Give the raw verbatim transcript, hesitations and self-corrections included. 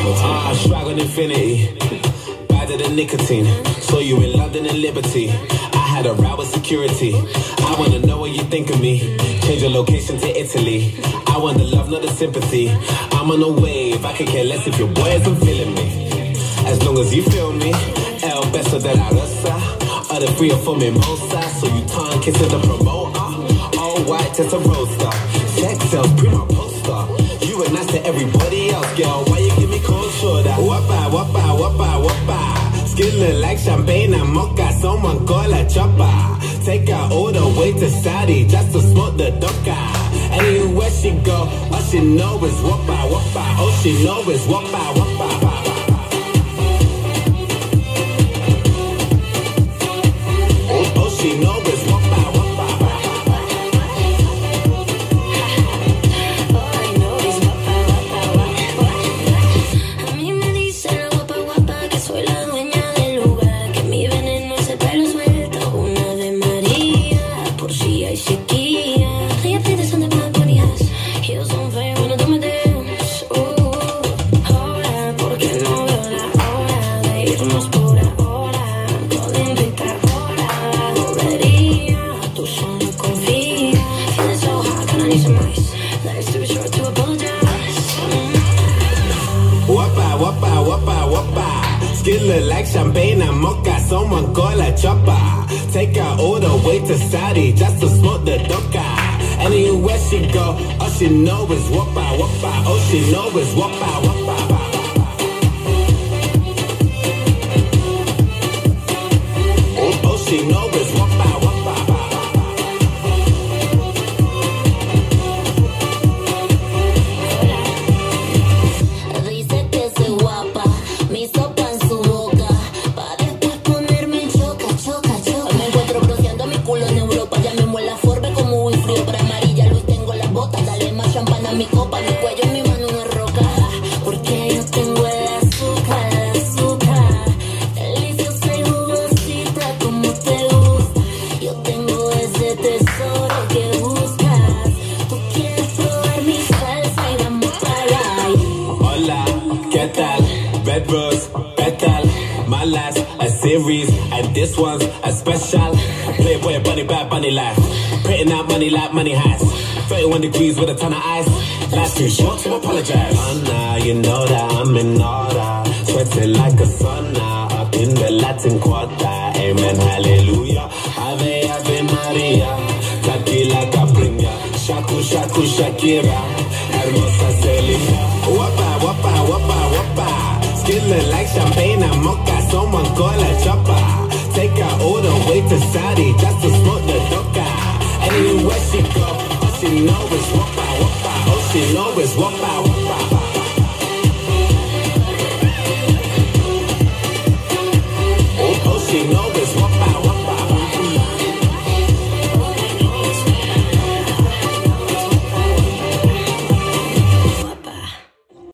I swag on infinity, badder than nicotine. Saw you in London and Liberty. I had a row with security. I wanna know what you think of me. Change your location to Italy. I want the love, not the sympathy. I'm on a wave, I could care less if your boy isn't feeling me. As long as you feel me, El Beso de la Rosa. Other three or four mimosa. So you tongue kissing the promoter. All white, just a roaster. Sex sells, prima poster. You were nice to everybody else, girl. Why you give me cold shoulder? Wappa, wappa, wappa, wappa. Skin look like champagne and mocha. Someone call a chopper. Take her all the way to Saudi just to smoke the doka. Anywhere she go, all she know is wappa, wappa. All she know is wappa, wappa, wappa. All she know is wappa, wappa, wappa. All I know is wappa, wappa, wappa. A mí me dicen la guapa, guapa, que soy la dueña del lugar, que mi veneno es el pelo suelto, una de María, por si hay sequía. Ella pide son de Bad Bunny has, heels on fire when I do my dance. Uh, ahora, porque no veo la hora de irnos por ahora, golden rica hora, bobería, tú solo confía. Feeling so hot, gonna need some ice. Life's too short to apologize. Wappa, wappa, wappa, wappa. Skin look like champagne and mocha. Someone call a chopper. Take her all the way to Saudi just to smoke the doka. Anywhere she go, all she know is wappa, wappa. All she know is wappa, wappa, wappa. All she know is wappa, wappa, wappa. Dice que soy guapa, mi sopa en su boca, pa' después ponerme en choca, choca, choca. Me encuentro bronceando mi culo en Europa, ya mismo en la Forbe como un frío para amarilla, Luis tengo las botas, dale más champán a mi copa, mi cuello en mi mano una roca, porque yo tengo el azúcar, el azúcar, deliciosa y jugosita como te gusta, yo tengo ese tesoro que buscas, tú quieres probar mi salsa y vamos para ahí. Hola, ¿qué tal? Red Rose, Petal. My life's a series, and this one's a special. Playboy bunny, bad bunny life. Putting out money like money has. thirty-one degrees with a ton of ice. Life's too short to apologize. Oh, nah, you know that I'm in order. Sweating like a sauna up in the Latin Quarter. Amen, hallelujah. Ave, Ave Maria. Tequila, Capriña. Shaku, Shaku, Shakira. Hermosa Celia. Wappa, wappa, wappa, wappa. Skin look like champagne and mocha. Someone call a chopper. Take her all the way to Saudi just to smoke the doka. Anywhere she go, all she know is wappa, wappa. All she know is wappa,